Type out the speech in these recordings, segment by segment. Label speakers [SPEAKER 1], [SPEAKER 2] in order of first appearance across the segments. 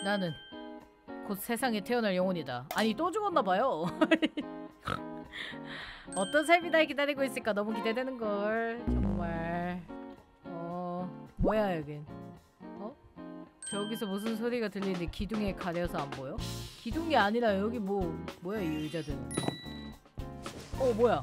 [SPEAKER 1] 나는 곧 세상에 태어날 영혼이다. 아니 또 죽었나봐요. 어떤 삶이 날 기다리고 있을까 너무 기대되는걸. 정말. 뭐야 여긴. 저기서 무슨 소리가 들리는데 기둥에 가려서 안 보여? 기둥이 아니라 여기 뭐야 이 의자들은. 뭐야.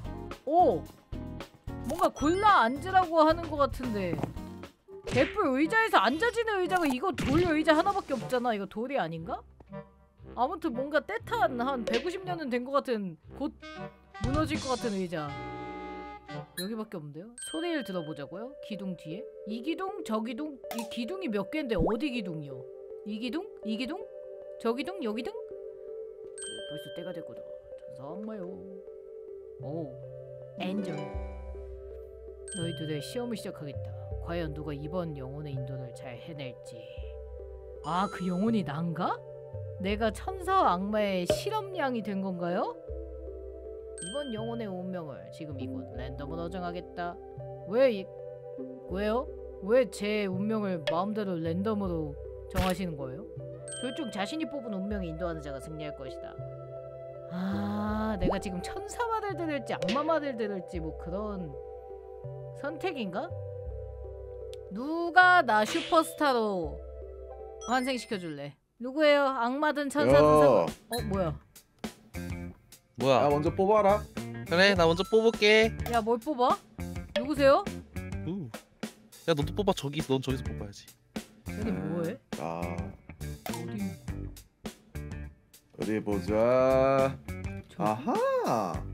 [SPEAKER 1] 뭔가 골라 앉으라고 하는 것 같은데 개뿔 의자에서 앉아지는 의자가 이거 돌 의자 하나밖에 없잖아. 이거 돌이 아닌가? 아무튼 뭔가 때탄 한 150년은 된 것 같은 곧 무너질 것 같은 의자 여기밖에 없는데요? 소리를 들어보자고요? 기둥 뒤에? 이 기둥? 저 기둥? 이 기둥이 몇 개인데 어디 기둥이요? 이 기둥? 이 기둥? 저 기둥? 여기 등? 그래 벌써 때가 됐구나. 천사악마요. 오 엔젤. 너희들의 시험을 시작하겠다. 과연 누가 이번 영혼의 인도를 잘 해낼지. 아 그 영혼이 난가? 내가 천사와 악마의 실험량이 된 건가요? 이번 영혼의 운명을 지금 이곳 랜덤으로 정하겠다. 왜요? 왜 제 운명을 마음대로 랜덤으로 정하시는 거예요? 둘 중 자신이 뽑은 운명에 인도하는 자가 승리할 것이다. 아 내가 지금 천사 말을 들을지 악마 말을 들을지 뭐 그런 선택인가? 누가 나 슈퍼스타로 환생시켜줄래? 누구예요? 악마든 천사든 뭐야?
[SPEAKER 2] 뭐야?
[SPEAKER 3] 야 먼저 뽑아라.
[SPEAKER 2] 그래 나 먼저 뽑을게.
[SPEAKER 1] 야 뭘 뽑아? 누구세요?
[SPEAKER 2] 야 너도 뽑아. 넌 저기서 뽑아야지.
[SPEAKER 1] 여기 뭐해?
[SPEAKER 3] 어디 보자.
[SPEAKER 1] 저...
[SPEAKER 3] 아하.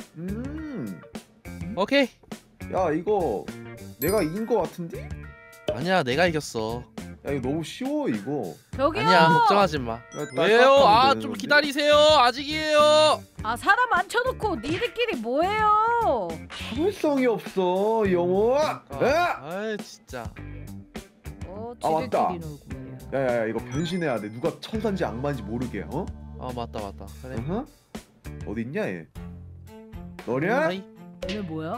[SPEAKER 2] 오케이.
[SPEAKER 3] 야 이거 내가 이긴 거 같은데?
[SPEAKER 2] 아니야 내가 이겼어.
[SPEAKER 3] 야 이거 너무 쉬워 이거.
[SPEAKER 1] 저기요!
[SPEAKER 2] 아니야 걱정하지 마. 왜요? 아 좀 기다리세요. 아직이에요.
[SPEAKER 1] 아 사람 앉혀놓고 니들끼리 뭐해요?
[SPEAKER 3] 참을성이 없어 이 영혼.
[SPEAKER 2] 아 진짜.
[SPEAKER 3] 맞다.
[SPEAKER 1] 지들끼리 놀고 말이야.
[SPEAKER 3] 야야야 이거 변신해야 돼. 누가 천사인지 악마인지 모르게.
[SPEAKER 2] 아 맞다. 그래.
[SPEAKER 3] 어디 있냐 얘? 너냐?
[SPEAKER 1] 얘네 뭐야?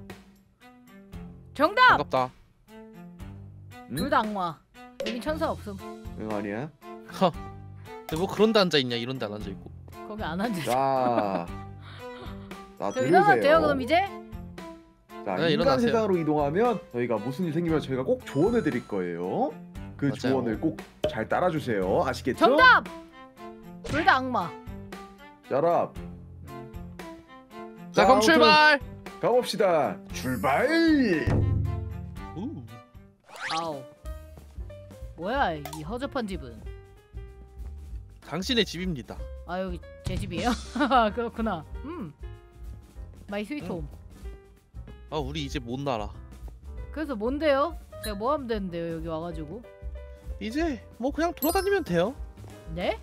[SPEAKER 1] 정답!
[SPEAKER 2] 반갑다.
[SPEAKER 1] 둘 다 악마. 여긴 천사 없음.
[SPEAKER 3] 응 아니야.
[SPEAKER 2] 근데 뭐 그런 데 앉아있냐. 이런 데 안 앉아있고.
[SPEAKER 1] 거기 안 앉아.
[SPEAKER 3] 자, 자
[SPEAKER 1] 저 일어나도 돼요
[SPEAKER 3] 들으세요.
[SPEAKER 1] 그럼 이제?
[SPEAKER 3] 자
[SPEAKER 2] 네,
[SPEAKER 3] 인간
[SPEAKER 2] 일어나세요.
[SPEAKER 3] 세상으로 이동하면 저희가 무슨 일 생기면 저희가 꼭 조언해 드릴 거예요. 그
[SPEAKER 2] 맞아요.
[SPEAKER 3] 조언을 꼭 잘 따라주세요. 아시겠죠?
[SPEAKER 1] 정답! 둘 다 악마.
[SPEAKER 3] 자랍.
[SPEAKER 2] 자 그럼 출발.
[SPEAKER 3] 가봅시다. 출발.
[SPEAKER 1] 아우. 뭐야 이 허접한 집은.
[SPEAKER 2] 당신의 집입니다.
[SPEAKER 1] 아 여기 제 집이에요? 그렇구나. 마이 스위트 홈.
[SPEAKER 2] 아 우리 이제 못 날아.
[SPEAKER 1] 그래서 뭔데요? 제가 뭐 하면 되는데요 여기 와가지고?
[SPEAKER 2] 이제 뭐 그냥 돌아다니면 돼요.
[SPEAKER 1] 네?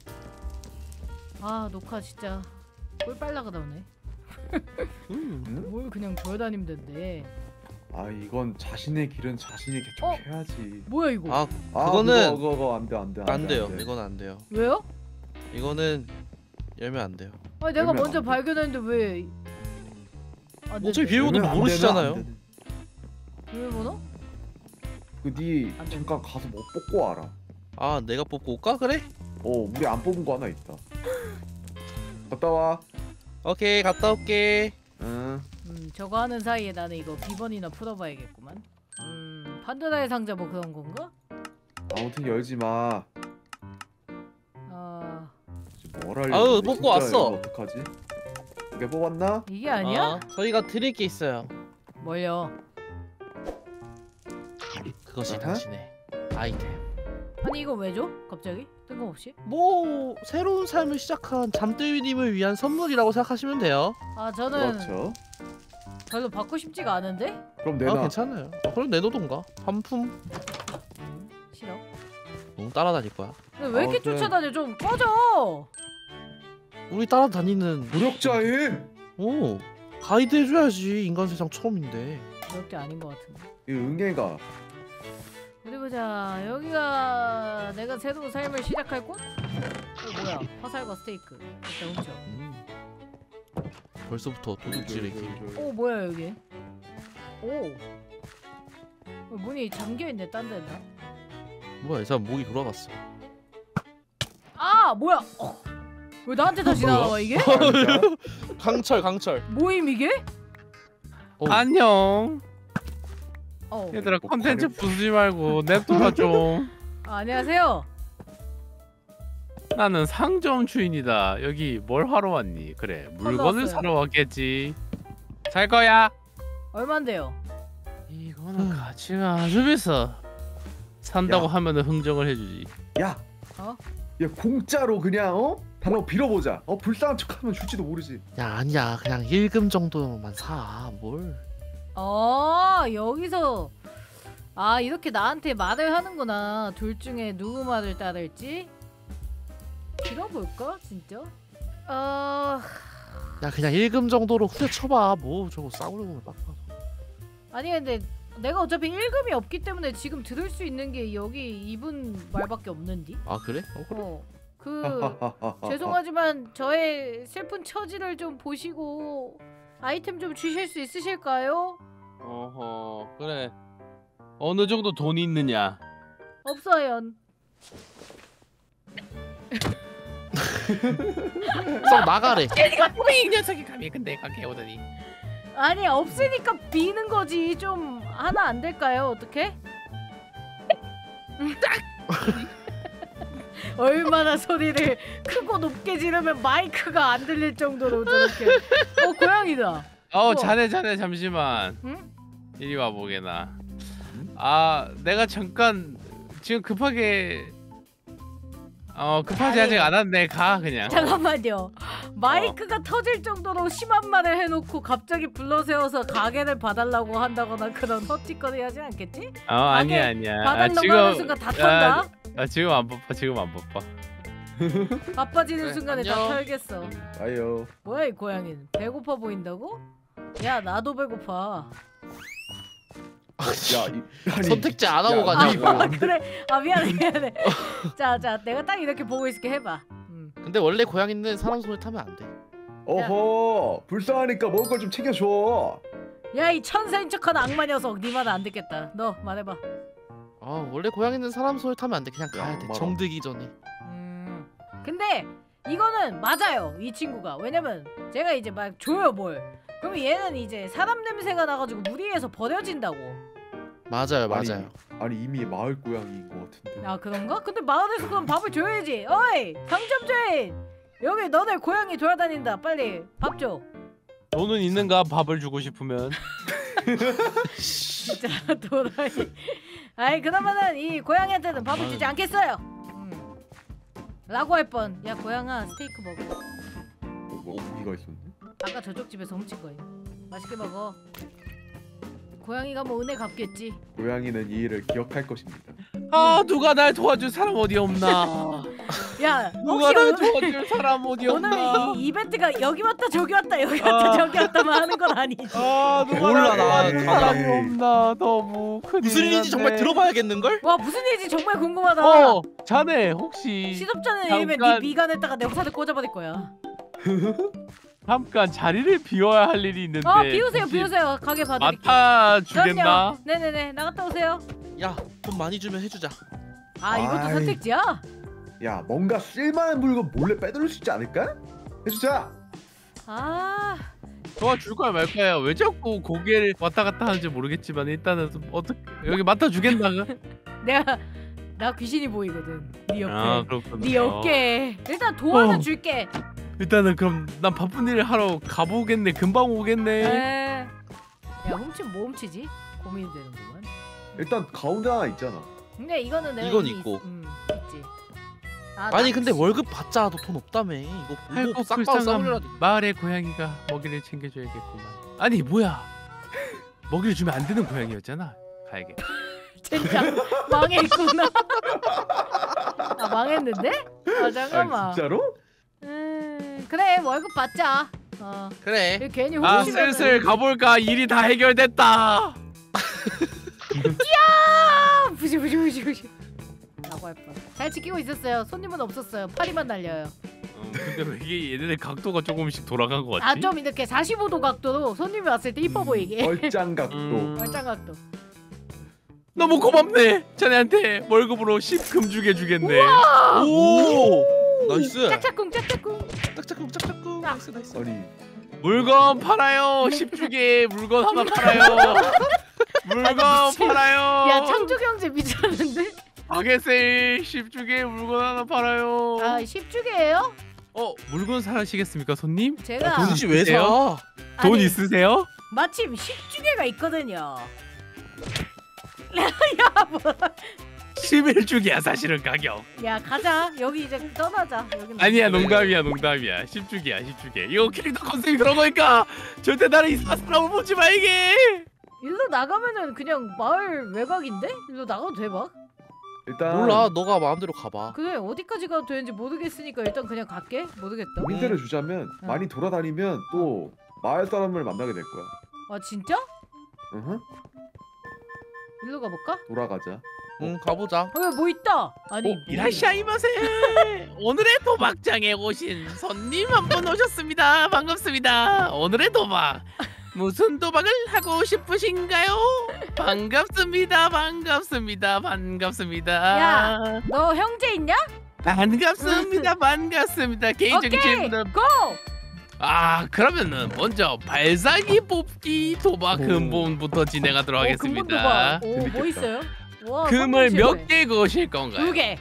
[SPEAKER 1] 아 녹화 진짜 꿀 빨라가 나오네. 뭘 그냥 돌아다니면 된대.
[SPEAKER 3] 아 이건 자신의 길은 자신이 개척해야지.
[SPEAKER 1] 뭐야 이거?
[SPEAKER 2] 그거는
[SPEAKER 3] 그거 안돼
[SPEAKER 2] 안 돼요. 이건 안 돼요.
[SPEAKER 1] 왜요?
[SPEAKER 2] 이거는 열면 안 돼요.
[SPEAKER 1] 아니 내가
[SPEAKER 3] 열면
[SPEAKER 1] 먼저
[SPEAKER 3] 안 돼.
[SPEAKER 1] 발견했는데 왜?
[SPEAKER 2] 어차피 비밀번호 모르시잖아요.
[SPEAKER 1] 비밀번호?
[SPEAKER 3] 그니
[SPEAKER 1] 안 돼.
[SPEAKER 3] 잠깐 가서 뭐 뽑고 와라.
[SPEAKER 2] 아 내가 뽑고 올까? 그래?
[SPEAKER 3] 우리 안 뽑은 거 하나 있다. 갔다 와.
[SPEAKER 2] 오케이 갔다 올게.
[SPEAKER 3] 응.
[SPEAKER 1] 저거 하는 사이에 나는 이거 비번이나 풀어봐야겠구만. 판도라의 상자 뭐 그런 건가?
[SPEAKER 3] 아무튼 열지 마. 뭘 하려고?
[SPEAKER 2] 아유,
[SPEAKER 3] 진짜
[SPEAKER 2] 뽑고 왔어.
[SPEAKER 3] 이거 어떡하지? 이게 뽑았나?
[SPEAKER 1] 이게 아니야?
[SPEAKER 2] 저희가 드릴 게 있어요.
[SPEAKER 1] 뭘요?
[SPEAKER 2] 그것이
[SPEAKER 3] 아하?
[SPEAKER 2] 당신의 아이템.
[SPEAKER 1] 아니 이거 왜 줘? 갑자기? 뜬금없이?
[SPEAKER 2] 뭐 새로운 삶을 시작한 잠들이님을 위한 선물이라고 생각하시면 돼요.
[SPEAKER 1] 아 저는
[SPEAKER 3] 그렇죠.
[SPEAKER 1] 별로 받고 싶지가 않은데?
[SPEAKER 3] 그럼
[SPEAKER 2] 아
[SPEAKER 3] 내놔.
[SPEAKER 2] 괜찮아요. 그럼 내놓던가. 반품.
[SPEAKER 1] 싫어.
[SPEAKER 2] 너무 따라다닐 거야.
[SPEAKER 1] 근데 왜 이렇게
[SPEAKER 3] 아무튼.
[SPEAKER 1] 쫓아다녀? 좀 꺼져!
[SPEAKER 2] 우리 따라다니는
[SPEAKER 3] 무력자인.
[SPEAKER 2] 가이드 해줘야지. 인간 세상 처음인데.
[SPEAKER 1] 그렇게 아닌 것 같은데.
[SPEAKER 3] 이 응애가
[SPEAKER 1] 어디 보자. 여기가 내가 새로운 삶을 시작할 곳? 뭐야? 화살과 스테이크. 일단 훔쳐.
[SPEAKER 2] 벌써부터 도둑질의 길.
[SPEAKER 1] 뭐야 여기? 문이 잠겨있네. 딴 데나?
[SPEAKER 2] 뭐야 이 사람 목이 돌아갔어.
[SPEAKER 1] 야 뭐야? 왜 나한테 다시 나와 이게?
[SPEAKER 2] 강철.
[SPEAKER 1] 모임 이게?
[SPEAKER 4] 안녕.
[SPEAKER 1] 어.
[SPEAKER 4] 얘들아 컨텐츠 부수지 말고 냅둬라 좀.
[SPEAKER 1] 안녕하세요.
[SPEAKER 4] 나는 상점 주인이다. 여기 뭘 하러 왔니? 그래 물건을
[SPEAKER 1] 왔어요.
[SPEAKER 4] 사러 왔겠지. 살 거야?
[SPEAKER 1] 얼만데요?
[SPEAKER 4] 이거는 가치가 아주 비싸. 산다고
[SPEAKER 3] 야.
[SPEAKER 4] 하면은 흥정을 해주지.
[SPEAKER 3] 야,
[SPEAKER 1] 어?
[SPEAKER 3] 야 공짜로 그냥 달라고 빌어보자. 불쌍한 척하면 줄지도 모르지.
[SPEAKER 2] 야 아니야 그냥 1금 정도만 사. 뭘?
[SPEAKER 1] 여기서 이렇게 나한테 말을 하는구나. 둘 중에 누구 말을 따를지 빌어볼까 진짜?
[SPEAKER 2] 야 그냥 1금 정도로 후려쳐봐. 뭐 저거 싸우려고 막.
[SPEAKER 1] 아니 근데 내가 어차피 1금이 없기 때문에 지금 들을 수 있는 게 여기 이분 말밖에 없는디?
[SPEAKER 2] 아 그래? 그래.
[SPEAKER 1] 죄송하지만 저의 슬픈 처지를 좀 보시고 아이템 좀 주실 수 있으실까요?
[SPEAKER 4] 어허 그래. 어느 정도 돈이 있느냐?
[SPEAKER 1] 없어요.
[SPEAKER 2] 썩 나가래.
[SPEAKER 4] 얘가 꼬맹이 녀석이 감히 근데 가게 오더니.
[SPEAKER 1] 아니 없으니까 비는 거지. 좀 하나 안 될까요? 어떻게? 얼마나 소리를 크고 높게 지르면 마이크가 안 들릴 정도로 저렇게. 고양이다. 우와.
[SPEAKER 4] 자네 잠시만.
[SPEAKER 1] 응?
[SPEAKER 4] 이리 와 보게나. 내가 잠깐 지금 급하게 급하지
[SPEAKER 1] 아니.
[SPEAKER 4] 아직 안 왔네. 가 그냥.
[SPEAKER 1] 잠깐만요. 마이크가 터질 정도로 심한 말을 해놓고 갑자기 불러세워서 가게를 봐달라고 한다거나 그런 헛짓거리 하지 않겠지?
[SPEAKER 4] 아니야.
[SPEAKER 1] 봐달라고 하는 순간 다 턴다.
[SPEAKER 4] 지금 안 바빠.
[SPEAKER 1] 바빠지는
[SPEAKER 2] 그래,
[SPEAKER 1] 순간에 다
[SPEAKER 2] 안녕.
[SPEAKER 1] 털겠어.
[SPEAKER 3] 아유.
[SPEAKER 1] 뭐야 이 고양이는? 배고파 보인다고? 야 나도 배고파.
[SPEAKER 3] 아니,
[SPEAKER 2] 선택지 안 하고
[SPEAKER 3] 야,
[SPEAKER 2] 가냐
[SPEAKER 3] 이거
[SPEAKER 2] 이거.
[SPEAKER 3] 안 돼.
[SPEAKER 1] 그래. 미안해. 자 내가 딱 이렇게 보고 있을게 해봐.
[SPEAKER 2] 근데 원래 고양이는 사람 손에 타면 안 돼.
[SPEAKER 3] 어허, 불쌍하니까 먹을 걸 좀 챙겨줘.
[SPEAKER 1] 야 이 천사인 척하는 악마 녀석. 네 말 안 듣겠다. 너 말해봐.
[SPEAKER 2] 원래 고양이는 사람 손에 타면 안 돼. 그냥 가야 돼.
[SPEAKER 3] 말아.
[SPEAKER 2] 정들기 전에.
[SPEAKER 1] 근데 이거는 맞아요 이 친구가. 왜냐면 제가 이제 막 줘요 뭘. 그러면 얘는 이제 사람 냄새가 나가지고 무리해서 버려진다고.
[SPEAKER 2] 맞아요.
[SPEAKER 3] 아니 이미 마을 고양이인 것 같은데.
[SPEAKER 1] 아 그런가? 근데 마을에서 그럼 밥을 줘야지. 어이 상점 주인 여기 너네 고양이 돌아다닌다. 빨리 밥 줘.
[SPEAKER 4] 돈은 있는가? 밥을 주고 싶으면.
[SPEAKER 1] 진짜 도라이. 아이 그러면은 이 고양이한테는 밥을 주지 않겠어요. 라고 할 뻔. 야 고양아 스테이크 먹어.
[SPEAKER 3] 고기가 있었네.
[SPEAKER 1] 아까 저쪽 집에서 훔친 거예요. 맛있게 먹어. 고양이가 뭐 은혜 갚겠지.
[SPEAKER 3] 고양이는 이 일을 기억할 것입니다.
[SPEAKER 4] 누가 날 도와줄 사람 어디 없나?
[SPEAKER 1] 야
[SPEAKER 4] 누가
[SPEAKER 1] 혹시
[SPEAKER 4] 날
[SPEAKER 1] 오늘
[SPEAKER 4] 도와줄 사람 어디
[SPEAKER 1] 오늘
[SPEAKER 4] 없나?
[SPEAKER 1] 이 이벤트가 여기 왔다 저기 왔다 여기 왔다 저기 왔다만 하는 건 아니지.
[SPEAKER 4] 누가
[SPEAKER 2] 몰라,
[SPEAKER 4] 날 도와줄
[SPEAKER 3] 나
[SPEAKER 4] 사람이
[SPEAKER 3] 에이.
[SPEAKER 4] 없나? 너무 큰일
[SPEAKER 2] 무슨 일인지 정말
[SPEAKER 4] 났네.
[SPEAKER 2] 들어봐야겠는걸?
[SPEAKER 1] 와 무슨 일인지 정말 궁금하다.
[SPEAKER 4] 자네 혹시
[SPEAKER 1] 시덥잖은 일이면 네
[SPEAKER 4] 잠깐.
[SPEAKER 1] 미간에다가 내 화살을 꽂아버릴 거야.
[SPEAKER 4] 잠깐 자리를 비워야 할 일이 있는데.
[SPEAKER 1] 비우세요
[SPEAKER 4] 혹시
[SPEAKER 1] 비우세요. 가게 봐드릴게요.
[SPEAKER 4] 맡아 주겠나?
[SPEAKER 1] 그럼요. 네네네 나갔다 오세요.
[SPEAKER 2] 야 돈 많이 주면 해주자.
[SPEAKER 1] 이것도
[SPEAKER 3] 아이.
[SPEAKER 1] 선택지야?
[SPEAKER 3] 야, 뭔가 쓸만한 물건 몰래 빼돌릴 수 있지 않을까? 해주자.
[SPEAKER 4] 도와줄 거야 말 거야. 왜 자꾸 고개를 왔다 갔다 하는지 모르겠지만 일단은 어떻게 여기 맡아 주겠나?
[SPEAKER 1] 나 귀신이 보이거든. 네 옆에.
[SPEAKER 4] 그렇구나.
[SPEAKER 1] 네 어깨. 일단 도와는
[SPEAKER 4] 어.
[SPEAKER 1] 줄게.
[SPEAKER 4] 일단은 그럼 난 바쁜 일을 하러 가보겠네. 금방 오겠네.
[SPEAKER 1] 야 훔치면 뭐 훔치지? 고민이 되는구만.
[SPEAKER 3] 일단 가운데 하나 있잖아.
[SPEAKER 1] 근데 이거는 내가
[SPEAKER 2] 이건
[SPEAKER 1] 이미
[SPEAKER 2] 있고.
[SPEAKER 1] 있지.
[SPEAKER 2] 아니 근데 월급 받자 너 돈 없다며. 이거
[SPEAKER 4] 아이고
[SPEAKER 2] 싹 봐 싸우려라.
[SPEAKER 4] 불쌍한 마을의 고양이가 먹이를 챙겨줘야겠구만. 아니 뭐야? 먹이를 주면 안 되는 고양이였잖아. 가야겠.
[SPEAKER 1] 진짜 망했구나. 망했는데? 잠깐만.
[SPEAKER 3] 진짜로?
[SPEAKER 1] 그래 월급 받자.
[SPEAKER 2] 그래.
[SPEAKER 1] 괜히 호기심이
[SPEAKER 4] 슬슬 가볼까? 일이 다 해결됐다.
[SPEAKER 1] 부시 라고 할 뻔. 잘 지키고 있었어요. 손님은 없었어요. 파리만 날려요.
[SPEAKER 4] 근데 왜 이게 얘네들 각도가 조금씩 돌아간 것 같지?
[SPEAKER 1] 좀 이렇게 45도 각도로 손님이 왔을 때 이뻐 보이게.
[SPEAKER 3] 얼짱각도.
[SPEAKER 1] 얼짱 각도.
[SPEAKER 4] 너무 고맙네. 자네한테 월급으로 10금 주게 주겠네.
[SPEAKER 2] 오. 나이스.
[SPEAKER 1] 짝짝꿍 짝짝꿍.
[SPEAKER 2] 짝짝꿍 짝짝꿍. 나이스 나이스.
[SPEAKER 3] 아니
[SPEAKER 4] 물건 팔아요. 10주게 물건 하나 팔아요. 물건
[SPEAKER 1] 미친.
[SPEAKER 4] 팔아요.
[SPEAKER 1] 야 창조 경제 미쳤는데?
[SPEAKER 4] 가게세일 10주게 물건 하나 팔아요.
[SPEAKER 1] 아 10주게예요?
[SPEAKER 4] 물건 사시겠습니까 손님?
[SPEAKER 1] 제가
[SPEAKER 2] 도대체 왜 사?
[SPEAKER 4] 돈
[SPEAKER 1] 아니,
[SPEAKER 4] 있으세요?
[SPEAKER 1] 마침 10주게가 있거든요. 야 뭐?
[SPEAKER 4] 11주기야 사실은 가격.
[SPEAKER 1] 야 가자. 여기 이제 떠나자. 여기는
[SPEAKER 4] 아니야 농담이야 10주기야. 이거 캐릭터 컨셉이 그런 거니까 절대 나를 이 사람을 보지 마 이게.
[SPEAKER 1] 일로 나가면은 그냥 마을 외곽인데? 일로 나가도 돼 막?
[SPEAKER 3] 일단
[SPEAKER 2] 몰라. 너가 마음대로 가봐.
[SPEAKER 1] 그래 어디까지 가도 되는지 모르겠으니까 일단 그냥 갈게. 모르겠다.
[SPEAKER 3] 힌트를 주자면
[SPEAKER 1] 응.
[SPEAKER 3] 많이 돌아다니면 또 마을 사람을 만나게 될 거야.
[SPEAKER 1] 아 진짜?
[SPEAKER 3] 으흠.
[SPEAKER 1] 일로 가볼까?
[SPEAKER 3] 돌아가자.
[SPEAKER 2] 응 가보자.
[SPEAKER 1] 뭐 있다. 아니
[SPEAKER 4] 이라샤이마세. 오늘의 도박장에 오신 손님 한 분 오셨습니다. 반갑습니다. 오늘의 도박 무슨 도박을 하고 싶으신가요? 반갑습니다.
[SPEAKER 1] 야, 너 형제 있냐?
[SPEAKER 4] 반갑습니다. 개인적인
[SPEAKER 1] 오케이
[SPEAKER 4] 질문을
[SPEAKER 1] 고!
[SPEAKER 4] 그러면은 먼저 발사기 뽑기 도박
[SPEAKER 3] 오.
[SPEAKER 4] 근본부터 진행하도록
[SPEAKER 1] 근본
[SPEAKER 4] 하겠습니다.
[SPEAKER 1] 도박. 오, 뭐
[SPEAKER 3] 재밌겠다.
[SPEAKER 1] 있어요? 와,
[SPEAKER 4] 금을
[SPEAKER 1] 성공
[SPEAKER 4] 몇
[SPEAKER 1] 실패.
[SPEAKER 4] 개 거실 건가요?
[SPEAKER 1] 2개.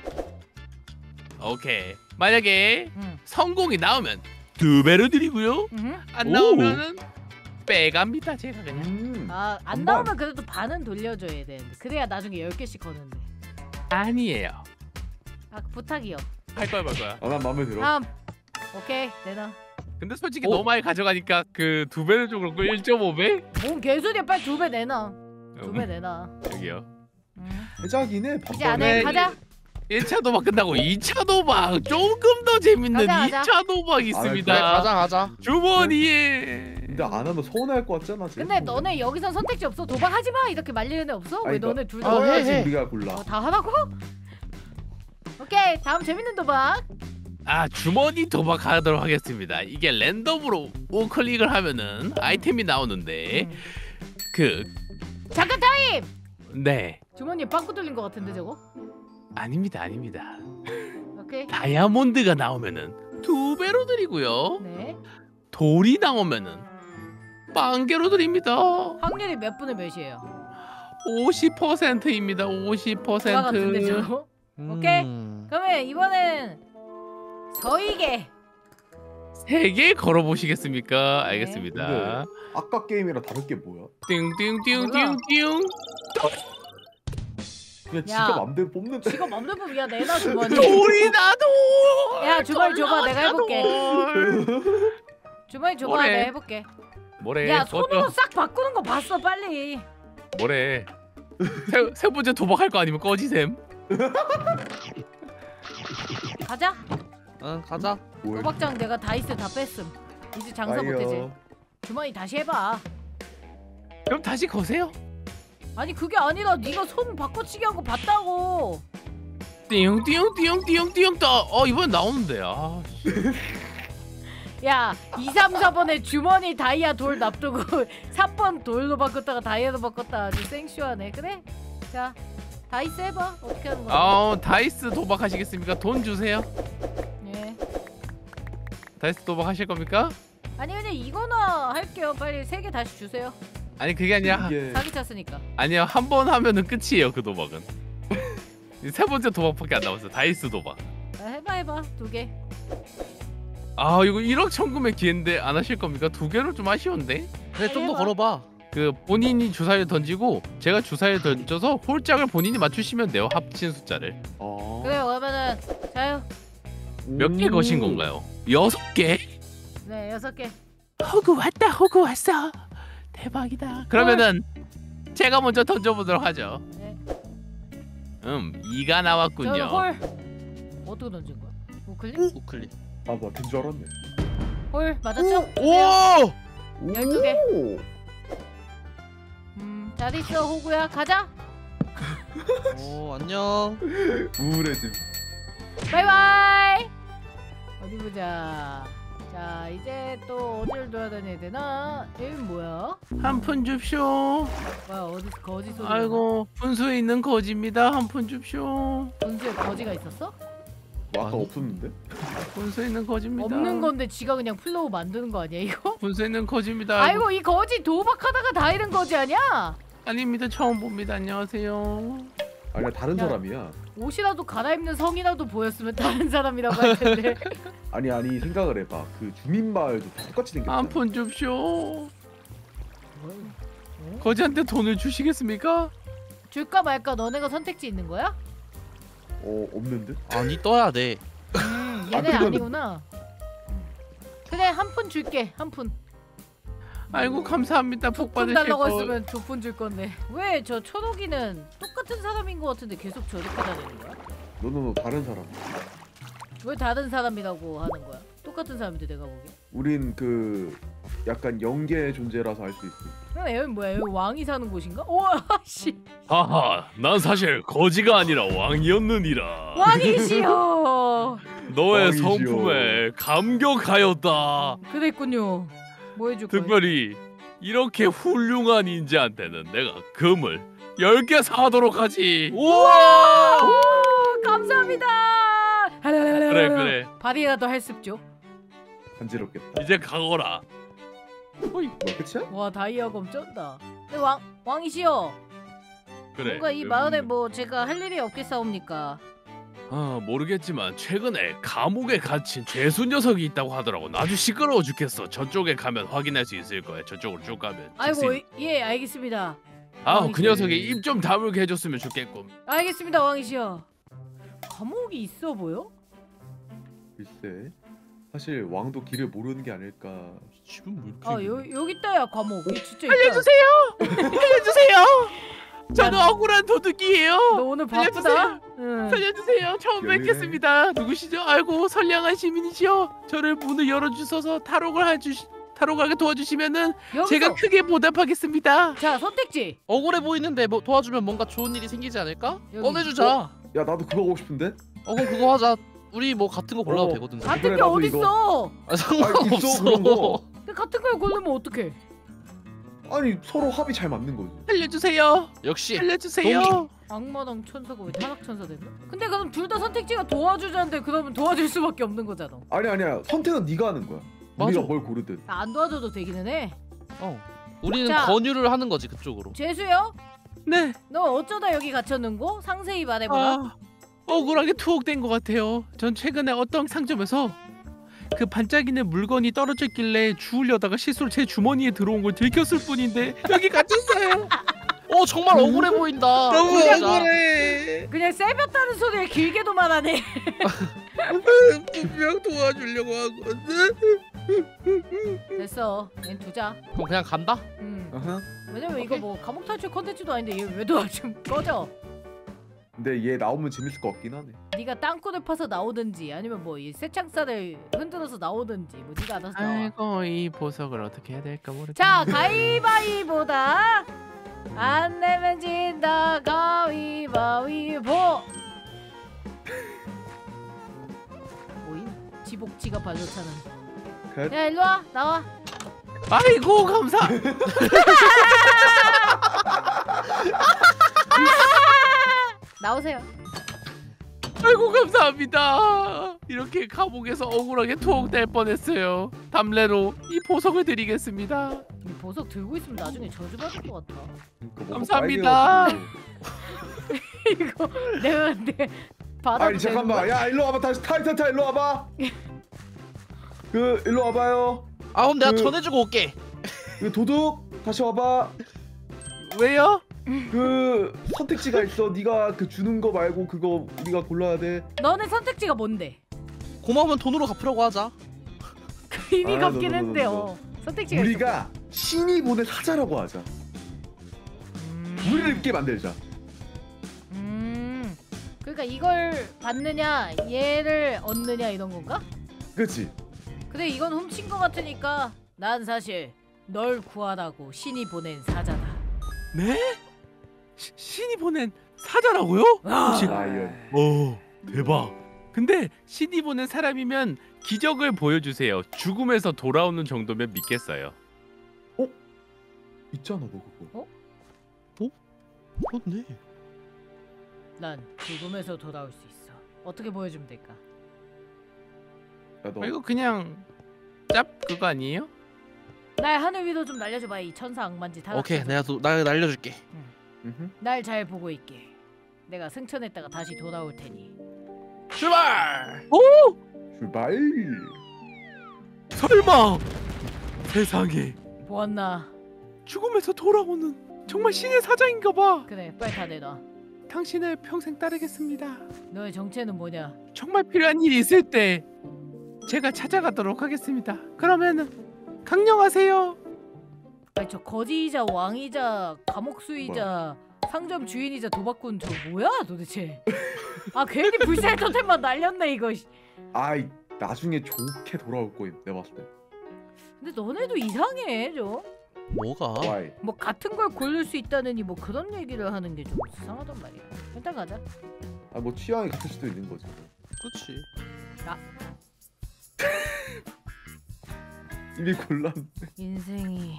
[SPEAKER 4] 오케이. 만약에
[SPEAKER 1] 응.
[SPEAKER 4] 성공이 나오면 2배로 드리고요. 안
[SPEAKER 3] 오.
[SPEAKER 4] 나오면은 빼갑니다. 제가 그냥.
[SPEAKER 1] 아, 안
[SPEAKER 3] 반반.
[SPEAKER 1] 나오면 그래도 반은 돌려줘야 되는데. 그래야 나중에 10개씩 거는데.
[SPEAKER 4] 아니에요.
[SPEAKER 1] 아, 부탁이요.
[SPEAKER 4] 할 거야 말 거야.
[SPEAKER 3] 난 마음에 들어.
[SPEAKER 1] 3. 오케이, 내놔.
[SPEAKER 4] 근데 솔직히 너무 많이 가져가니까 그 2배는 좀 그렇고 1.5배?
[SPEAKER 1] 뭔 개소리야. 빨리 2배 내놔. 2배 내놔.
[SPEAKER 4] 여기요.
[SPEAKER 3] 해작이네.
[SPEAKER 1] 이제 안 해.
[SPEAKER 4] 네,
[SPEAKER 1] 가자.
[SPEAKER 4] 1차 도박 끝나고 2차 도박 조금 더 재밌는
[SPEAKER 1] 가자.
[SPEAKER 4] 2차 도박이
[SPEAKER 3] 그래,
[SPEAKER 4] 있습니다.
[SPEAKER 2] 그래 가자.
[SPEAKER 4] 주머니에
[SPEAKER 3] 근데 안 하면 서운해할 것 같잖아. 지금.
[SPEAKER 1] 근데 너네 여기선 선택지 없어. 도박하지 마. 이렇게 말리는 애 없어? 왜
[SPEAKER 3] 아니,
[SPEAKER 1] 너네 둘
[SPEAKER 2] 아,
[SPEAKER 1] 다?
[SPEAKER 2] 해,
[SPEAKER 3] 해야지
[SPEAKER 2] 해.
[SPEAKER 3] 우리가 골라.
[SPEAKER 1] 다 하라고? 오케이. 다음 재밌는 도박.
[SPEAKER 4] 주머니 도박하도록 하겠습니다. 이게 랜덤으로 우클릭을 하면은 아이템이 나오는데 그
[SPEAKER 1] 잠깐 타임.
[SPEAKER 4] 네.
[SPEAKER 1] 주머니에 빵꾸 뚫린 것 같은데 저거?
[SPEAKER 4] 아닙니다.
[SPEAKER 1] 오케이.
[SPEAKER 4] 다이아몬드가 나오면은 2배로 드리고요.
[SPEAKER 1] 네.
[SPEAKER 4] 돌이 나오면은 1개로 드립니다.
[SPEAKER 1] 확률이 몇 분의 몇이에요?
[SPEAKER 4] 50%입니다.
[SPEAKER 1] 그거 같은데
[SPEAKER 4] 50%.
[SPEAKER 1] 저거? 오케이.
[SPEAKER 2] 음.
[SPEAKER 1] 그러면 이번엔 서이게.
[SPEAKER 4] 3개 걸어 보시겠습니까? 알겠습니다.
[SPEAKER 3] 근데 아까 게임이랑 다른 게 뭐야?
[SPEAKER 4] 띵띵띵띵띵.
[SPEAKER 3] 그냥
[SPEAKER 1] 야.
[SPEAKER 3] 지가 맘대로 뽑는데.
[SPEAKER 1] 지가 맘대로 뽑이야. 내놔 주머니.
[SPEAKER 4] 돌이다 돌.
[SPEAKER 1] 야, 주머니 줘봐. 내가 해볼게.
[SPEAKER 4] 돌.
[SPEAKER 1] 주머니 줘봐.
[SPEAKER 4] 뭐래?
[SPEAKER 1] 내가 해볼게.
[SPEAKER 4] 뭐래?
[SPEAKER 1] 야, 손으로 싹 바꾸는 거 봤어 빨리.
[SPEAKER 4] 뭐래? 세 번째 도박할 거 아니면 꺼지셈.
[SPEAKER 1] 가자.
[SPEAKER 2] 응 가자.
[SPEAKER 3] 뭐야?
[SPEAKER 1] 도박장 내가 다이스 다 뺐음. 이제 장사
[SPEAKER 3] 아이요.
[SPEAKER 1] 못되지. 주머니 다시 해봐.
[SPEAKER 4] 그럼 다시 거세요.
[SPEAKER 1] 아니 그게 아니라 네가 손 바꿔치기 한 거 봤다고.
[SPEAKER 4] 띵띵띵띵띵띵 떠. 이번 나오는데. 씨.
[SPEAKER 1] 야 2, 3, 4번에 주머니 다이아 돌 납두고 3번 돌로 바꿨다가 다이아로 바꿨다. 아주 생쇼하네. 그래? 자 다이스 해봐. 어떻게 하는 거야?
[SPEAKER 4] 다이스 도박하시겠습니까? 돈 주세요.
[SPEAKER 1] 예.
[SPEAKER 4] 다이스 도박하실 겁니까?
[SPEAKER 1] 아니 그냥 이거나 할게요. 빨리 3개 다시 주세요.
[SPEAKER 4] 아니 그게 아니라
[SPEAKER 3] 이게
[SPEAKER 1] 사기 찼으니까.
[SPEAKER 4] 아니요 한 번 하면은 끝이에요 그 도박은. 세 번째 도박밖에 안 남았어. 다이스 도박.
[SPEAKER 1] 해봐 2개.
[SPEAKER 4] 이거 1억 천금의 기회인데 안 하실 겁니까? 2개로 좀 아쉬운데.
[SPEAKER 2] 그래 좀 더
[SPEAKER 1] 해봐.
[SPEAKER 2] 걸어봐.
[SPEAKER 4] 그 본인이 주사위를 던지고 제가 주사위를 던져서 홀짝을 본인이 맞추시면 돼요. 합친 숫자를.
[SPEAKER 1] 그래 그러면은 자요.
[SPEAKER 4] 몇 개 거신 건가요? 6개?
[SPEAKER 1] 네 6개.
[SPEAKER 4] 호구 왔어. 대박이다. 그러면은 제가 먼저 던져보도록 하죠.
[SPEAKER 1] 네.
[SPEAKER 4] 2가 나왔군요.
[SPEAKER 1] 저는 홀. 어떻게 던진 거야? 우클릭?
[SPEAKER 2] 우클릭.
[SPEAKER 3] 된줄 알았네.
[SPEAKER 1] 홀 맞았죠?
[SPEAKER 2] 오!
[SPEAKER 1] 12개.
[SPEAKER 3] 오!
[SPEAKER 1] 잘 있어 호구야 가자.
[SPEAKER 2] 오 안녕.
[SPEAKER 3] 우울해짐.
[SPEAKER 1] 바이바이. 어디 보자. 자 이제 또 어디를 돌아다녀야 되나? 여긴 뭐야?
[SPEAKER 4] 한 푼 줍쇼.
[SPEAKER 1] 뭐야 어디 거지 소리?
[SPEAKER 4] 아이고 분수에 있는 거지입니다. 한 푼 줍쇼.
[SPEAKER 1] 분수에 거지가 있었어?
[SPEAKER 3] 뭐 아까
[SPEAKER 2] 아니.
[SPEAKER 3] 없었는데?
[SPEAKER 4] 분수있는 거짓니다.
[SPEAKER 1] 없는 건데 지가 그냥 플로우 만드는 거 아니야 이거?
[SPEAKER 4] 분수있는 거짓니다.
[SPEAKER 1] 아이고 이 거지 도박하다가 다 잃은 거지 아니야?
[SPEAKER 4] 아닙니다. 처음 봅니다. 안녕하세요.
[SPEAKER 3] 아니야 다른
[SPEAKER 1] 야.
[SPEAKER 3] 사람이야.
[SPEAKER 1] 옷이라도 갈아입는 성이라도 보였으면 다른 사람이라고 할 텐데.
[SPEAKER 3] 아니 생각을 해봐. 그 주민마을도 다 똑같이 생겼잖아.
[SPEAKER 4] 한 푼 줍쇼. 거지한테 돈을 주시겠습니까?
[SPEAKER 1] 줄까 말까 너네가 선택지 있는 거야?
[SPEAKER 3] 없는데?
[SPEAKER 2] 아니 떠야 돼.
[SPEAKER 1] 얘네
[SPEAKER 3] 그건-
[SPEAKER 1] 아니구나. 그래 한 푼 줄게 한 푼.
[SPEAKER 4] 아이고 감사합니다. 복
[SPEAKER 1] 푼
[SPEAKER 4] 받으실
[SPEAKER 1] 달라고
[SPEAKER 4] 거.
[SPEAKER 1] 했으면 2푼 줄 건데. 왜 저 초록이는 똑같은 사람인 거 같은데 계속 저렇게 다니는 거야?
[SPEAKER 3] 너는 다른 사람.
[SPEAKER 1] 왜 다른 사람이라고 하는 거야? 똑같은 사람인데 내가 보기에.
[SPEAKER 3] 우린 그 약간 영계 존재라서 알 수 있어.
[SPEAKER 1] 그럼 여기 뭐야? 여기 왕이 사는 곳인가? 우와 씨
[SPEAKER 5] 하하, 난 사실 거지가 아니라 왕이었느니라.
[SPEAKER 1] 왕이시여.
[SPEAKER 5] 너의
[SPEAKER 3] 왕이시여.
[SPEAKER 5] 성품에 감격하였다.
[SPEAKER 1] 그랬군요. 뭐 해줄 거야?
[SPEAKER 5] 특별히 이렇게 훌륭한 인재한테는 내가 금을 10개 사도록 하지.
[SPEAKER 4] 우와!
[SPEAKER 1] 오, 감사합니다.
[SPEAKER 5] 그래.
[SPEAKER 1] 발이라도 할 습죠.
[SPEAKER 3] 간지럽겠다.
[SPEAKER 5] 이제 가거라.
[SPEAKER 3] 뭐 끝이야?
[SPEAKER 1] 와 다이아검 쩐다. 근데 왕이시여.
[SPEAKER 5] 그래.
[SPEAKER 1] 뭔가 이 마을에 뭐 제가 할 일이 없겠사옵니까?
[SPEAKER 5] 모르겠지만 최근에 감옥에 갇힌 죄수 녀석이 있다고 하더라고. 아주 시끄러워 죽겠어. 저쪽에 가면 확인할 수 있을 거야. 저쪽으로 쭉 가면.
[SPEAKER 1] 아이고
[SPEAKER 5] 직진.
[SPEAKER 1] 예 알겠습니다.
[SPEAKER 5] 그 녀석이 입 좀 다물게 해줬으면 좋겠군.
[SPEAKER 1] 알겠습니다 왕이시여. 감옥이 있어 보여?
[SPEAKER 3] 글쎄. 사실 왕도 길을 모르는 게 아닐까.
[SPEAKER 2] 지금 뭐 이렇게.
[SPEAKER 1] 아 여기 있다야 감옥. 이 진짜 있다.
[SPEAKER 4] 알려주세요. 알려주세요. 저는 억울한 도둑이에요.
[SPEAKER 1] 너 오늘 바쁘다. 응.
[SPEAKER 4] 살려주세요. 처음
[SPEAKER 3] 왜?
[SPEAKER 4] 뵙겠습니다. 누구시죠? 아이고 선량한 시민이시여. 저를 문을 열어주셔서 탈옥하게 도와주시면은
[SPEAKER 1] 여기서
[SPEAKER 4] 제가 크게 보답하겠습니다.
[SPEAKER 1] 자 선택지.
[SPEAKER 2] 억울해 보이는데 뭐 도와주면 뭔가 좋은 일이 생기지 않을까?
[SPEAKER 1] 여기.
[SPEAKER 2] 꺼내주자.
[SPEAKER 3] 야 나도 그거 하고 싶은데?
[SPEAKER 2] 그럼 그거 하자. 우리 뭐 같은 거 골라도
[SPEAKER 3] 어.
[SPEAKER 2] 되거든.
[SPEAKER 3] 아,
[SPEAKER 1] 같은
[SPEAKER 3] 그래,
[SPEAKER 1] 게
[SPEAKER 3] 나도
[SPEAKER 1] 어딨어?
[SPEAKER 2] 아, 상관없어.
[SPEAKER 3] 있어, 그런 거.
[SPEAKER 1] 근데 같은 거에 고르면 어떡해?
[SPEAKER 3] 아니 서로 합이 잘 맞는 거지.
[SPEAKER 4] 살려주세요.
[SPEAKER 2] 역시
[SPEAKER 4] 살려주세요.
[SPEAKER 2] 동의.
[SPEAKER 1] 악마당 천사가 왜 타락천사 됐나? 근데 그럼 둘 다 선택지가 도와주자는데 그러면 도와줄 수밖에 없는 거잖아.
[SPEAKER 3] 아니야. 선택은 네가 하는 거야.
[SPEAKER 2] 맞아.
[SPEAKER 3] 우리가 뭘 고르든.
[SPEAKER 1] 안 도와줘도 되기는 해.
[SPEAKER 2] 우리는
[SPEAKER 1] 자.
[SPEAKER 2] 권유를 하는 거지 그쪽으로.
[SPEAKER 1] 죄수요?
[SPEAKER 4] 네.
[SPEAKER 1] 너 어쩌다 여기 갇혔는고? 상세히 말해보라.
[SPEAKER 4] 억울하게 투옥된 것 같아요. 전 최근에 어떤 상점에서 그 반짝이는 물건이 떨어졌길래 주우려다가 실수로 제 주머니에 들어온 걸 들켰을 뿐인데 여기 갇혔어요.
[SPEAKER 2] 정말 억울해 보인다.
[SPEAKER 4] 너무
[SPEAKER 2] 진짜.
[SPEAKER 4] 억울해.
[SPEAKER 1] 그냥 쎄볐다는 소리를 길게도 말하네.
[SPEAKER 4] 분명 도와주려고 하거든.
[SPEAKER 1] 됐어. 얜 두자.
[SPEAKER 2] 그럼 그냥 간다?
[SPEAKER 3] 아하.
[SPEAKER 1] 왜냐면 이거 뭐 감옥 탈출 컨텐츠도 아닌데 얘 왜 도와줌? 꺼져.
[SPEAKER 3] 근데 얘 나오면 재밌을 것 같긴 하네.
[SPEAKER 1] 네가 땅굴을 파서 나오든지 아니면 뭐 이 쇠창살을 흔들어서 나오든지 뭐 네가 알아서 나와.
[SPEAKER 4] 아이고 이 보석을 어떻게 해야 될까 모르겠네.
[SPEAKER 1] 자 가위바위보다 안 내면 진다 가위바위보. 뭐임? 지복지가 발로 차는.
[SPEAKER 3] 컷.
[SPEAKER 1] 야 일로와 나와.
[SPEAKER 4] 아이고 감사.
[SPEAKER 1] 나오세요.
[SPEAKER 4] 아이고 감사합니다. 이렇게 감옥에서 억울하게 투옥될 뻔했어요. 담례로 이 보석을 드리겠습니다.
[SPEAKER 1] 이 보석 들고 있으면 나중에 저주받을 것 같아.
[SPEAKER 3] 그러니까 뭐가
[SPEAKER 4] 감사합니다.
[SPEAKER 3] 빨개가지고.
[SPEAKER 1] 이거 내가 근데 받아도
[SPEAKER 3] 아니 잠깐만.
[SPEAKER 1] 되는 거야?
[SPEAKER 3] 야 일로 와봐. 다시 타 일로 와봐. 일로 와봐요.
[SPEAKER 2] 그럼 내가
[SPEAKER 3] 그-
[SPEAKER 2] 전해주고 올게.
[SPEAKER 3] 도둑 다시 와봐.
[SPEAKER 4] 왜요?
[SPEAKER 3] 선택지가 있어. 네가 그 주는 거 말고 그거 우리가 골라야 돼.
[SPEAKER 1] 너네 선택지가 뭔데?
[SPEAKER 2] 고마우면 돈으로 갚으라고 하자.
[SPEAKER 1] 이미
[SPEAKER 3] 아,
[SPEAKER 1] 갚긴
[SPEAKER 3] no.
[SPEAKER 1] 했는데요. 선택지가
[SPEAKER 3] 우리가 신이 보낸 사자라고 하자. 우리를 입게 만들자.
[SPEAKER 1] 그러니까 이걸 받느냐 얘를 얻느냐 이런 건가?
[SPEAKER 3] 그렇지?
[SPEAKER 1] 근데 이건 훔친 거 같으니까 난 사실 널 구하라고 신이 보낸 사자다.
[SPEAKER 4] 네? 신이 보낸 사자라고요? 혹시
[SPEAKER 3] 라이언.
[SPEAKER 5] 오, 대박.
[SPEAKER 4] 근데 신이 보낸 사람이면 기적을 보여주세요. 죽음에서 돌아오는 정도면 믿겠어요.
[SPEAKER 3] 있잖아 너 그거.
[SPEAKER 2] 그렇네.
[SPEAKER 1] 난 죽음에서 돌아올 수 있어. 어떻게 보여주면 될까?
[SPEAKER 3] 너
[SPEAKER 4] 이거 그냥 짭 그거 아니에요?
[SPEAKER 1] 날 하늘 위로 좀 날려줘봐 이 천사 악만지 다.
[SPEAKER 2] 오케이, 내가 나 날려줄게.
[SPEAKER 3] 음흠.
[SPEAKER 1] 날 잘 보고 있게. 내가 승천했다가 다시 돌아올 테니.
[SPEAKER 4] 출발!
[SPEAKER 3] 출발.
[SPEAKER 4] 설마 세상에
[SPEAKER 1] 보았나?
[SPEAKER 4] 죽음에서 돌아오는 정말 신의 사자인가 봐.
[SPEAKER 1] 그래 빨리 다 내놔.
[SPEAKER 4] 당신을 평생 따르겠습니다.
[SPEAKER 1] 너의 정체는 뭐냐?
[SPEAKER 4] 정말 필요한 일이 있을 때 제가 찾아가도록 하겠습니다. 그러면은 강령하세요.
[SPEAKER 1] 아니 저 거지이자 왕이자 감옥수이자 상점 주인이자 도박꾼 저 뭐야 도대체? 아 괜히 불살 토템만 날렸네 이거.
[SPEAKER 3] 아이 나중에 좋게 돌아올 거임 내가 봤을 때.
[SPEAKER 1] 근데 너네도 이상해 좀.
[SPEAKER 2] 뭐가?
[SPEAKER 3] 와이.
[SPEAKER 1] 뭐 같은 걸 고를 수 있다느니 뭐 그런 얘기를 하는 게 좀 이상하단 말이야. 일단 가자.
[SPEAKER 3] 아뭐 취향이 같을 수도 있는 거지.
[SPEAKER 2] 그렇지.
[SPEAKER 3] 이미 곤란.
[SPEAKER 1] 인생이.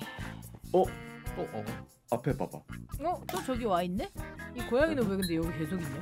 [SPEAKER 3] 앞에 봐봐.
[SPEAKER 1] 또 저기 와 있네? 이 고양이는 왜 근데 여기 계속 있냐?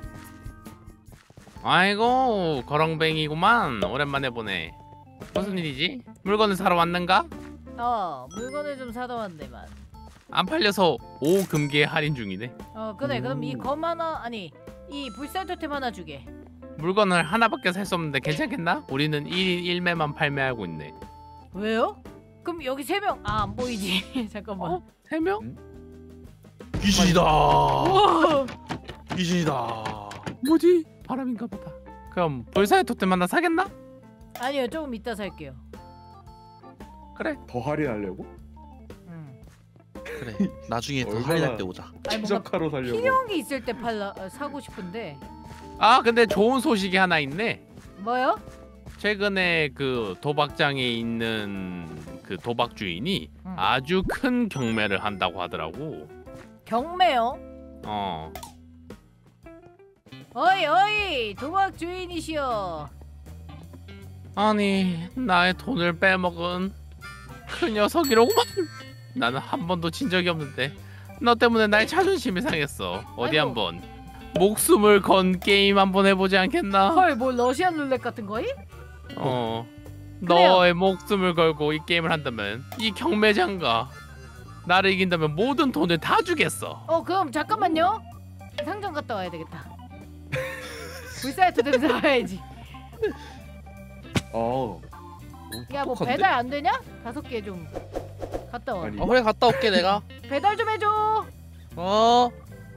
[SPEAKER 4] 아이고 거렁뱅이구만. 오랜만에 보네. 무슨 일이지? 물건을 사러 왔는가?
[SPEAKER 1] 물건을 좀 사다 왔네만.
[SPEAKER 4] 안 팔려서 5금괴 할인 중이네.
[SPEAKER 1] 그래 그럼 이 검 하나 아니 이 불살 토템 하나 주게.
[SPEAKER 4] 물건을 하나밖에 살 수 없는데 괜찮겠나? 우리는 1인 1매만 판매하고 있네.
[SPEAKER 1] 왜요? 그럼 여기 3명 안 보이지? 잠깐만.
[SPEAKER 4] 3명?
[SPEAKER 2] 귀신이다.
[SPEAKER 1] 우와!
[SPEAKER 2] 귀신이다.
[SPEAKER 4] 뭐지? 바람인가 보다. 그럼 불사의 토템 하나 사겠나?
[SPEAKER 1] 아니요 조금 이따 살게요.
[SPEAKER 4] 그래.
[SPEAKER 3] 더 할인하려고?
[SPEAKER 2] 그래. 나중에 더
[SPEAKER 3] 얼마나-
[SPEAKER 2] 할인할 때 오자.
[SPEAKER 1] 아니 뭔가
[SPEAKER 3] 최저가로 살려고.
[SPEAKER 1] 필요한 게 있을 때 사고 싶은데.
[SPEAKER 4] 아 근데 좋은 소식이 하나 있네.
[SPEAKER 1] 뭐요?
[SPEAKER 4] 최근에 그 도박장에 있는 그 도박 주인이
[SPEAKER 1] 응.
[SPEAKER 4] 아주 큰 경매를 한다고 하더라고.
[SPEAKER 1] 경매요?
[SPEAKER 4] 어.
[SPEAKER 1] 어이 도박 주인이시여.
[SPEAKER 4] 아니 나의 돈을 빼먹은 그 녀석이로구만. 나는 한 번도 진 적이 없는데 너 때문에 나의 자존심이 상했어. 어디
[SPEAKER 1] 아이고.
[SPEAKER 4] 한번 목숨을 건 게임 한번 해보지 않겠나?
[SPEAKER 1] 헐 뭐 러시안 룰렛 같은 거임?
[SPEAKER 4] 어.
[SPEAKER 1] 그래요.
[SPEAKER 4] 너의 목숨을 걸고 이 게임을 한다면 이 경매장가 나를 이긴다면 모든 돈을 다 주겠어.
[SPEAKER 1] 그럼 잠깐만요. 상점 갔다 와야 되겠다. 불살 토템 사와야지. 야 뭐
[SPEAKER 2] 똑똑한데?
[SPEAKER 1] 배달 안 되냐? 5개 좀 갔다 와.
[SPEAKER 3] 아니
[SPEAKER 2] 그래 갔다 올게 내가.
[SPEAKER 1] 배달 좀 해줘.
[SPEAKER 2] 어?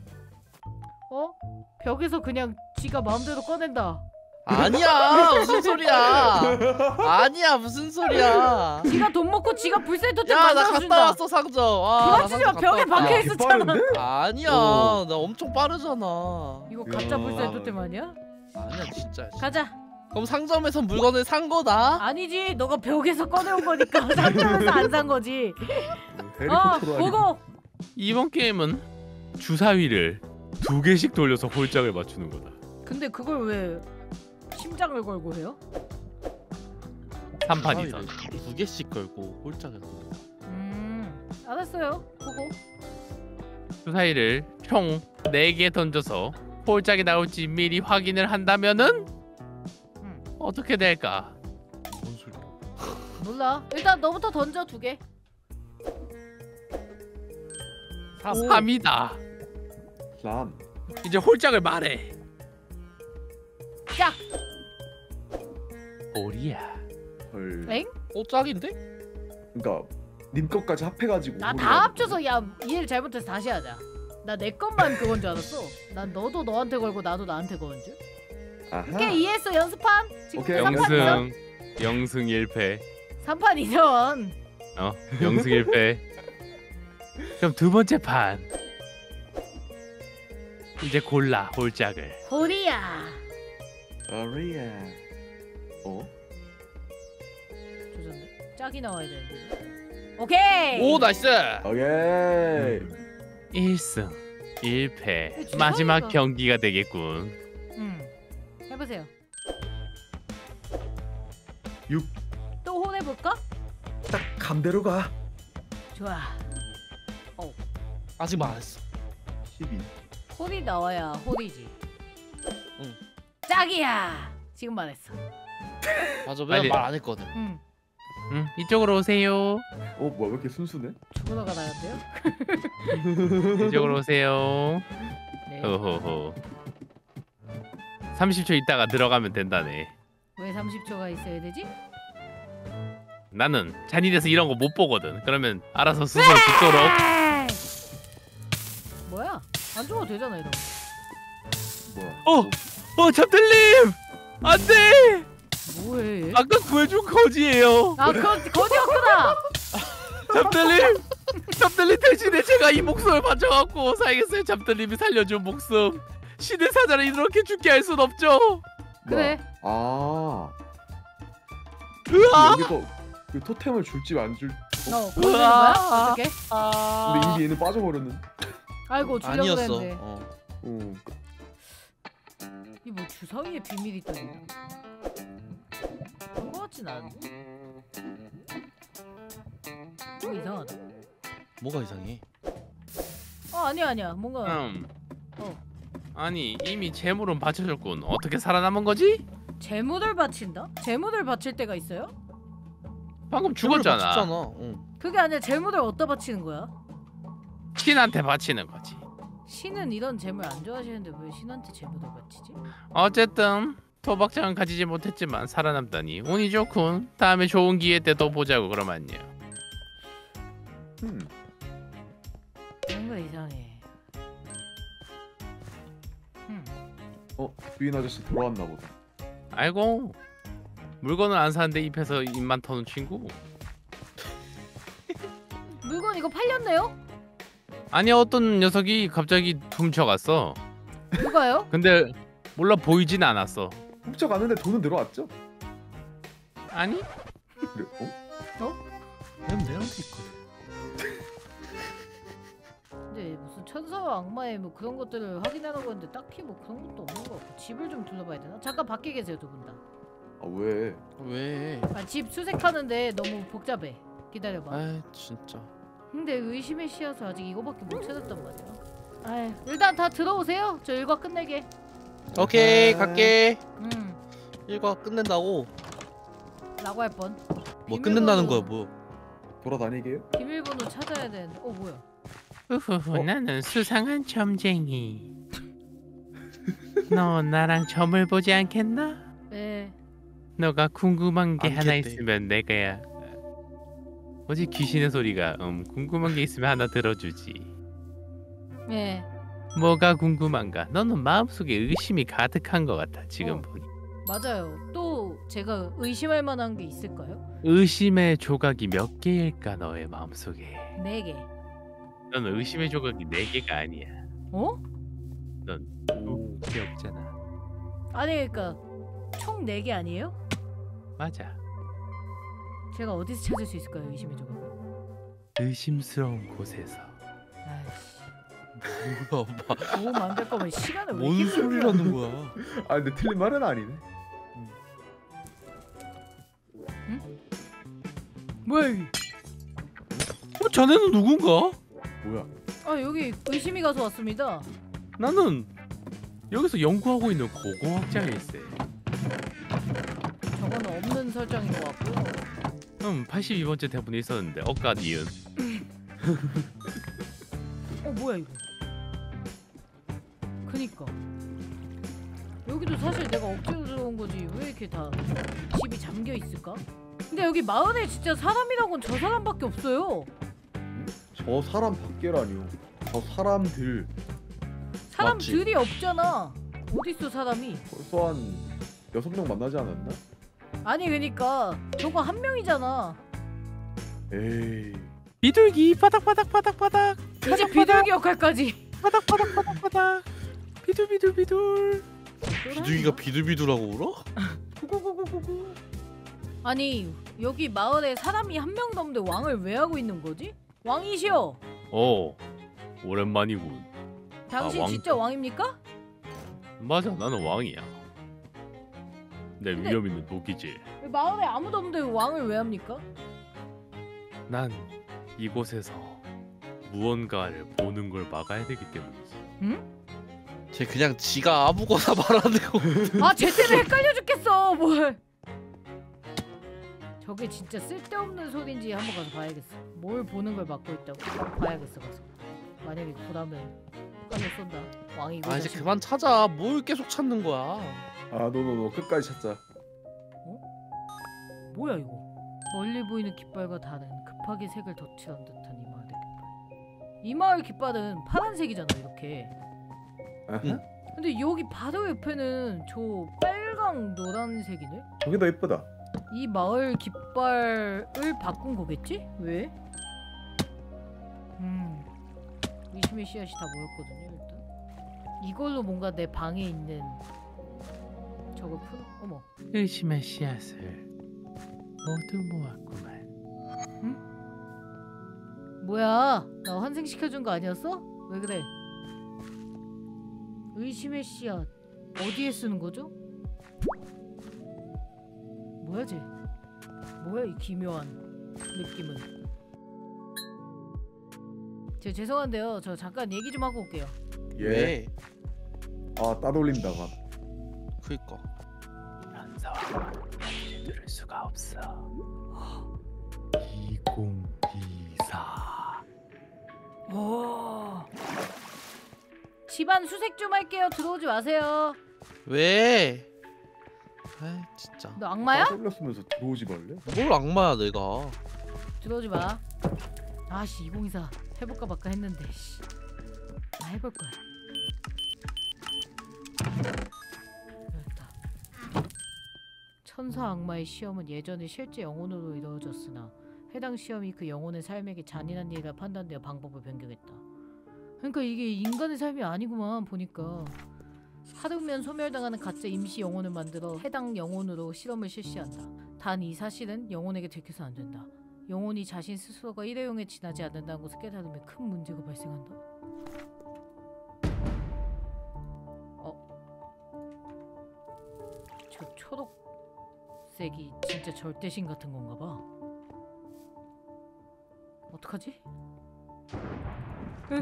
[SPEAKER 1] 벽에서 그냥 지가 마음대로 꺼낸다.
[SPEAKER 2] 아니야 무슨 소리야? 아니야 무슨 소리야?
[SPEAKER 1] 지가 돈 먹고 지가 불살 토템
[SPEAKER 2] 야 나 갔다
[SPEAKER 1] 만들어준다.
[SPEAKER 2] 왔어 상점. 와, 나
[SPEAKER 1] 그만치지 마.
[SPEAKER 2] 상점
[SPEAKER 1] 벽에
[SPEAKER 2] 갔다 왔다.
[SPEAKER 1] 박혀 있었잖아.
[SPEAKER 3] 빠른데?
[SPEAKER 2] 아니야
[SPEAKER 3] 어.
[SPEAKER 2] 나 엄청 빠르잖아.
[SPEAKER 1] 이거 가짜
[SPEAKER 3] 야.
[SPEAKER 1] 불살 토템 아니야?
[SPEAKER 2] 아니야 진짜.
[SPEAKER 1] 가자.
[SPEAKER 2] 그럼 상점에서 물건을 산 거다?
[SPEAKER 1] 아니지. 너가 벽에서 꺼내온 거니까 상점에서 안 산 거지.
[SPEAKER 3] 해리포터도 아니고.
[SPEAKER 1] 보고.
[SPEAKER 4] 이번 게임은 주사위를 2개씩 돌려서 홀짝을 맞추는 거다.
[SPEAKER 1] 근데 그걸 왜 심장을 걸고 해요?
[SPEAKER 4] 3판이선.
[SPEAKER 2] 2개씩 걸고 홀짝에서.
[SPEAKER 1] 알았어요. 보고.
[SPEAKER 4] 주사위를 총 4개 던져서 홀짝이 나올지 미리 확인을 한다면은 어떻게 될까?
[SPEAKER 2] 뭔 소리야?
[SPEAKER 1] 몰라. 일단 너부터 던져 2개.
[SPEAKER 4] 3이다.
[SPEAKER 3] 람.
[SPEAKER 4] 이제 홀짝을 말해.
[SPEAKER 1] 짝.
[SPEAKER 4] 오리야.
[SPEAKER 3] 헐.
[SPEAKER 1] 엥?
[SPEAKER 2] 짝인데?
[SPEAKER 3] 그러니까 님 것까지 합해가지고.
[SPEAKER 1] 나 다 합쳐서 야 이해를 잘못해서 다시 하자. 나 내 것만 그건 줄 알았어. 난 너도 너한테 걸고 나도 나한테 거는 줄.
[SPEAKER 3] 아하.
[SPEAKER 1] 오케이 이해했어. 연습판. 지금
[SPEAKER 3] 오케이,
[SPEAKER 1] 3판 이전.
[SPEAKER 4] 영승 1패.
[SPEAKER 1] 3판 이전.
[SPEAKER 4] 영승 1패. 그럼 두 번째 판. 이제 골라 홀짝을.
[SPEAKER 1] 호리야.
[SPEAKER 3] 아리야.
[SPEAKER 1] 조졌네. 짝이 나와야 되는데. 오케이.
[SPEAKER 2] 오 나이스.
[SPEAKER 3] 오케이.
[SPEAKER 4] 1승 1패.
[SPEAKER 1] 주사위가-
[SPEAKER 4] 마지막 경기가 되겠군.
[SPEAKER 1] 해보세요.
[SPEAKER 3] 6.
[SPEAKER 1] 또 혼해볼까?
[SPEAKER 3] 딱 감대로 가.
[SPEAKER 1] 좋아.
[SPEAKER 2] 아직 말 안 했어.
[SPEAKER 3] 12.
[SPEAKER 1] 홀이 나와야 홀이지.
[SPEAKER 2] 응.
[SPEAKER 1] 짝이야. 지금 말했어.
[SPEAKER 2] 맞아,
[SPEAKER 4] 빨리.
[SPEAKER 2] 왜 말 안 했거든.
[SPEAKER 1] 응.
[SPEAKER 4] 이쪽으로 오세요.
[SPEAKER 3] 뭐야 왜 이렇게 순수네?
[SPEAKER 1] 죽으러가 나간대요?
[SPEAKER 4] 이쪽으로 오세요.
[SPEAKER 1] 네.
[SPEAKER 4] 호호호. 30초 있다가 들어가면 된다네.
[SPEAKER 1] 왜 30초가 있어야 되지?
[SPEAKER 4] 나는 잔인해서 이런 거 못 보거든. 그러면 알아서 스스로 죽도록.
[SPEAKER 1] 뭐야? 안 죽어도 되잖아 이러면.
[SPEAKER 3] 뭐야?
[SPEAKER 4] 잠들님! 안 돼!
[SPEAKER 1] 뭐해?
[SPEAKER 4] 아까 구해준 거지예요.
[SPEAKER 1] 아 거지였구나.
[SPEAKER 4] 잠들님 대신에 제가 이 목숨을 바쳐갖고 살겠어요. 잠들님이 살려준 목숨. 신의 사자를 이렇게 죽게 할 순 없죠.
[SPEAKER 1] 그래.
[SPEAKER 3] 아
[SPEAKER 4] 으아!
[SPEAKER 3] 여기서 그 토템을 줄지 안 줄?
[SPEAKER 1] 거지는 거야? 어떻게?
[SPEAKER 3] 근데 이미 얘는 빠져버렸는.
[SPEAKER 1] 아이고 주려고
[SPEAKER 2] 아니었어.
[SPEAKER 1] 했는데.
[SPEAKER 3] 어.
[SPEAKER 1] 이 뭐 주사위에 비밀이 있다니. 그런 거 같진 않은데. 이상하다.
[SPEAKER 2] 뭐가 이상해?
[SPEAKER 1] 아니야 뭔가
[SPEAKER 4] 아니 이미 재물은 바쳐줬군. 어떻게 살아남은 거지?
[SPEAKER 1] 재물을 바친다? 재물을 바칠 때가 있어요?
[SPEAKER 4] 방금 죽었잖아.
[SPEAKER 2] 맞췄잖아. 응.
[SPEAKER 1] 그게 아니라 재물을 어디다 바치는 거야?
[SPEAKER 4] 신한테 바치는 거지.
[SPEAKER 1] 신은 이런 재물 안 좋아하시는데 왜 신한테 재물을 바치지?
[SPEAKER 4] 어쨌든 도박장은 가지지 못했지만 살아남다니 운이 좋군. 다음에 좋은 기회 때 또 보자고. 그럼 안녕.
[SPEAKER 1] 뭔가 이상해.
[SPEAKER 3] 주인 아저씨 돌아왔나 보다.
[SPEAKER 4] 아이고 물건을 안 사는데 입에서 입만 터는 친구.
[SPEAKER 1] 물건 이거 팔렸네요?
[SPEAKER 4] 아니 어떤 녀석이 갑자기 훔쳐갔어.
[SPEAKER 1] 누가요?
[SPEAKER 4] 근데 몰라 보이진 않았어.
[SPEAKER 3] 훔쳐갔는데 돈은 들어왔죠?
[SPEAKER 4] 아니?
[SPEAKER 3] 그래.
[SPEAKER 2] 그럼 내한테 있거든.
[SPEAKER 1] 근데 무슨 천사와 악마의 뭐 그런 것들을 확인하라고 했는데 딱히 뭐 그런 것도 없는 것 같고 집을 좀 둘러봐야 되나? 잠깐 밖에 계세요 두 분 다.
[SPEAKER 3] 아 왜?
[SPEAKER 2] 왜?
[SPEAKER 1] 집 수색하는데 너무 복잡해. 기다려봐.
[SPEAKER 2] 아 진짜.
[SPEAKER 1] 근데 의심의 씨앗을 아직 이거밖에 못 찾았단 말이야. 아휴, 일단 다 들어오세요. 저 일과 끝내게.
[SPEAKER 2] 오케이 갈게.
[SPEAKER 1] 일과
[SPEAKER 2] 끝낸다고?
[SPEAKER 1] 라고 할 뻔.
[SPEAKER 2] 뭐
[SPEAKER 1] 비밀번호-
[SPEAKER 2] 끝낸다는 거야 뭐?
[SPEAKER 3] 돌아다니게요?
[SPEAKER 1] 비밀번호 찾아야 되는데. 뭐야?
[SPEAKER 4] 우후후 나는 수상한 점쟁이. 너 나랑 점을 보지 않겠나?
[SPEAKER 1] 네.
[SPEAKER 4] 너가 궁금한 게 하나
[SPEAKER 2] 않겠대.
[SPEAKER 4] 있으면 내가야. 어제 귀신의 소리가 궁금한 게 있으면 하나 들어주지.
[SPEAKER 1] 네.
[SPEAKER 4] 뭐가 궁금한가? 너는 마음속에 의심이 가득한 것 같아 지금
[SPEAKER 1] 어.
[SPEAKER 4] 보니.
[SPEAKER 1] 맞아요. 또 제가 의심할 만한 게 있을까요?
[SPEAKER 4] 의심의 조각이 몇 개일까 너의 마음속에?
[SPEAKER 1] 4개.
[SPEAKER 4] 너는 의심의 조각이 4개가 아니야.
[SPEAKER 1] 어?
[SPEAKER 4] 넌 2개 없잖아.
[SPEAKER 1] 아니 그러니까 총 4개 아니에요?
[SPEAKER 4] 맞아.
[SPEAKER 1] 제가 어디서 찾을 수 있을까요? 의심의 조각을.
[SPEAKER 4] 의심스러운 곳에서.
[SPEAKER 1] 아이씨.
[SPEAKER 2] 뭐야 엄마.
[SPEAKER 1] 도움 안 될 거면 시간을 왜
[SPEAKER 2] 뭔
[SPEAKER 1] 이렇게
[SPEAKER 2] 소리라는 거야?
[SPEAKER 3] 아 근데 틀린 말은 아니네.
[SPEAKER 1] 뭐야 이게?
[SPEAKER 4] 자네는 누군가?
[SPEAKER 3] 뭐야?
[SPEAKER 1] 아 여기 의심이 가서 왔습니다.
[SPEAKER 4] 나는 여기서 연구하고 있는 고고학장일세.
[SPEAKER 1] 저거는 없는 설정인 것 같고요.
[SPEAKER 4] 82번째 대본에 있었는데 억까 니은.
[SPEAKER 1] 뭐야 이거? 그니까 여기도 사실 내가 억지로 들어온 거지 왜 이렇게 다 집이 잠겨 있을까? 근데 여기 마을에 진짜 사람이라고는 저 사람밖에 없어요.
[SPEAKER 3] 저 사람 밖에라니요. 저 사람들
[SPEAKER 1] 사람들이 없잖아. 어딨어 사람이?
[SPEAKER 3] 벌써 한 6명 만나지 않았나?
[SPEAKER 1] 아니 그니까 저거 한 명이잖아.
[SPEAKER 3] 에이.
[SPEAKER 4] 비둘기 바닥바닥바닥바닥.
[SPEAKER 1] 이제 비둘기 역할까지.
[SPEAKER 4] 바닥바닥바닥바닥. 비둘비둘비둘.
[SPEAKER 2] 비둘기가 비둘비둘하고 울어?
[SPEAKER 1] 구구구구구구. 아니 여기 마을에 사람이 한 명도 없는데 왕을 왜 하고 있는 거지? 왕이시여.
[SPEAKER 4] 오랜만이군.
[SPEAKER 1] 당신
[SPEAKER 4] 왕.
[SPEAKER 1] 진짜 왕입니까?
[SPEAKER 4] 맞아, 나는 왕이야. 내
[SPEAKER 1] 근데-
[SPEAKER 4] 위험 있는 도끼질.
[SPEAKER 1] 왜 마을에 아무도 없는데 왕을 왜 합니까?
[SPEAKER 4] 난 이곳에서 무언가를 보는 걸 막아야 되기 때문이지.
[SPEAKER 2] 쟤 그냥 지가 아무거나 말하는 거.
[SPEAKER 1] 아, 쟤 때문에 헷갈려 죽겠어. 뭐야? 저게 진짜 쓸데없는 소리인지 한번 가서 봐야겠어. 뭘 보는 걸 막고 있다고? 봐야겠어 가서. 만약에 구라면 칼로 쏜다. 왕이고.
[SPEAKER 2] 아 이제 그만 찾아. 뭘 계속 찾는 거야?
[SPEAKER 3] 아 노노노 끝까지 찾자.
[SPEAKER 1] 뭐야 이거? 멀리 보이는 깃발과 다른 급하게 색을 덧칠한 듯한 이 마을의 깃발. 이 마을 깃발은 파란색이잖아 이렇게.
[SPEAKER 3] 아하.
[SPEAKER 2] 응.
[SPEAKER 1] 근데 여기 바로 옆에는 저 빨강 노란색이네?
[SPEAKER 3] 저게 더 예쁘다.
[SPEAKER 1] 이 마을 깃발을 바꾼 거겠지? 왜? 의심의 씨앗이 다 모였거든요 일단. 이걸로 뭔가 내 방에 있는 저걸 풀... 어머.
[SPEAKER 4] 의심의 씨앗을 모두 모았구만.
[SPEAKER 1] 뭐야? 나 환생시켜준 거 아니었어? 왜 그래? 의심의 씨앗 어디에 쓰는 거죠? 뭐야 쟤? 뭐야 이 기묘한 느낌은? 저 죄송한데요. 저 잠깐 얘기 좀 하고 올게요.
[SPEAKER 3] 예.
[SPEAKER 2] 왜?
[SPEAKER 3] 아 따돌린다가.
[SPEAKER 2] 그니까.
[SPEAKER 4] 이런 상황은 들을 수가 없어. 2024.
[SPEAKER 1] 오. 집안 수색 좀 할게요. 들어오지 마세요.
[SPEAKER 2] 왜? 아 진짜.
[SPEAKER 1] 너 악마야?
[SPEAKER 3] 따돌렸으면서 들어오지 말래?
[SPEAKER 2] 뭘 악마야 내가.
[SPEAKER 1] 들어오지 마. 아씨 2024 해볼까 말까 했는데 씨. 나 해볼 거야. 여기다. 천사 악마의 시험은 예전에 실제 영혼으로 이루어졌으나 해당 시험이 그 영혼의 삶에게 잔인한 일이라 판단되어 방법을 변경했다. 그러니까 이게 인간의 삶이 아니구만 보니까. 하루면 소멸당하는 가짜 임시 영혼을 만들어 해당 영혼으로 실험을 실시한다. 단 이 사실은 영혼에게 들켜서 안 된다. 영혼이 자신 스스로가 일회용에 지나지 않는다는 것을 깨달으면 큰 문제가 발생한다. 저 초록색이 진짜 절대신 같은 건가 봐. 어떡하지? 에?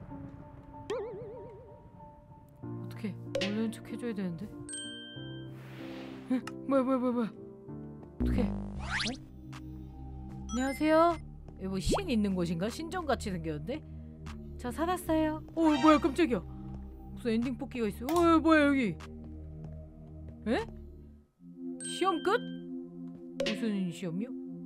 [SPEAKER 1] 어떡해. 모르는 척 해줘야 되는데. 에? 뭐야. 어떡해. 어? 안녕하세요. 여기 뭐 신 있는 곳인가? 신전같이 생겼는데? 저 살았어요. 뭐야 깜짝이야. 무슨 엔딩 뽑기가 있어. 뭐야 여기. 에? 시험 끝? 무슨 시험이요?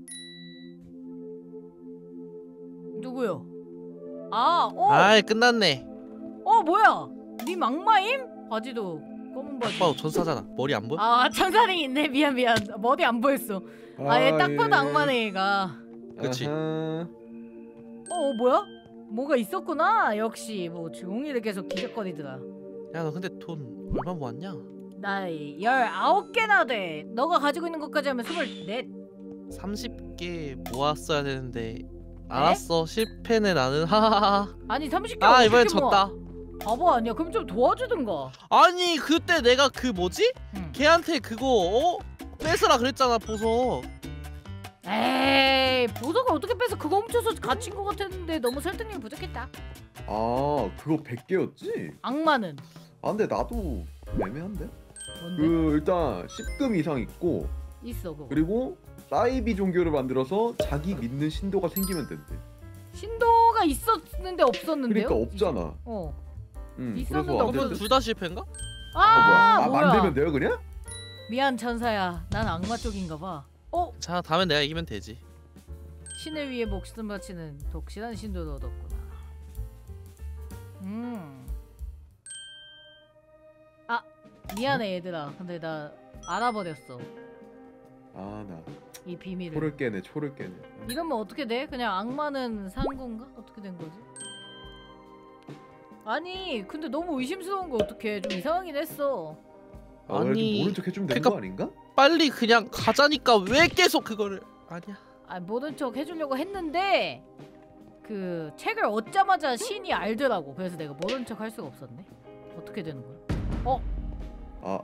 [SPEAKER 1] 누구요?
[SPEAKER 2] 아이 끝났네.
[SPEAKER 1] 뭐야? 님 악마임? 바지도 검은 바지.
[SPEAKER 2] 오빠 전사잖아. 머리 안 보여?
[SPEAKER 1] 아 천사링 있네. 미안 머리 안 보였어. 얘 딱 봐도 악마네 얘가.
[SPEAKER 2] 그치.
[SPEAKER 3] 아하.
[SPEAKER 1] 뭐야? 뭐가 있었구나. 역시 뭐 종이를 계속 기적거리더라.
[SPEAKER 2] 야 너 근데 돈 얼마 모았냐?
[SPEAKER 1] 나 19개나 돼. 너가 가지고 있는 것까지 하면 24.
[SPEAKER 2] 30개 모았어야 되는데. 알았어 실패네 나는. 하하하.
[SPEAKER 1] 아니 30개
[SPEAKER 2] 아 이번엔
[SPEAKER 1] 어떻게 모아?
[SPEAKER 2] 졌다.
[SPEAKER 1] 바보 아니야. 그럼 좀 도와주든가.
[SPEAKER 2] 아니 그때 내가 그 뭐지?
[SPEAKER 1] 응.
[SPEAKER 2] 걔한테 그거 뺏으라 그랬잖아 보석.
[SPEAKER 1] 에이 보석을 어떻게 빼서 그거 훔쳐서 갇힌 것 같았는데 너무 설득력이 부족했다.
[SPEAKER 3] 아 그거 100개였지?
[SPEAKER 1] 악마는
[SPEAKER 3] 아 근데 나도 애매한데?
[SPEAKER 1] 뭔데?
[SPEAKER 3] 그 일단 10금 이상 있고
[SPEAKER 1] 있어 그거.
[SPEAKER 3] 그리고 사이비 종교를 만들어서 자기 믿는 신도가 생기면 된대.
[SPEAKER 1] 신도가 있었는데 없었는데요?
[SPEAKER 3] 그러니까 없잖아.
[SPEAKER 1] 있었는데
[SPEAKER 3] 그래서 안
[SPEAKER 1] 없었-
[SPEAKER 3] 됐대.
[SPEAKER 2] 둘 다 실패인가?
[SPEAKER 1] 아, 뭐야?
[SPEAKER 3] 만들면 돼요 그냥?
[SPEAKER 1] 미안 천사야. 난 악마 쪽인가 봐.
[SPEAKER 2] 자 다음엔 내가 이기면 되지.
[SPEAKER 1] 신을 위해 목숨 바치는 독실한 신도를 얻었구나. 미안해 얘들아. 근데 나 알아버렸어
[SPEAKER 3] 아 나
[SPEAKER 1] 이 비밀을.
[SPEAKER 3] 초를 깨네.
[SPEAKER 1] 이러면 어떻게 돼? 그냥 악마는 산 건가? 어떻게 된 거지? 아니 근데 너무 의심스러운 거 어떡해. 좀 이상하긴 했어.
[SPEAKER 3] 아, 아니
[SPEAKER 2] 아니,
[SPEAKER 3] 모른 척 해주면 되는
[SPEAKER 2] 그러니까-
[SPEAKER 3] 거 아닌가?
[SPEAKER 2] 빨리 그냥 가자니까 왜 계속 그거를. 아니야.
[SPEAKER 1] 모른 척 해주려고 했는데 그 책을 얻자마자 신이 알더라고. 그래서 내가 모른 척 할 수가 없었네. 어떻게 되는 거야?
[SPEAKER 3] 아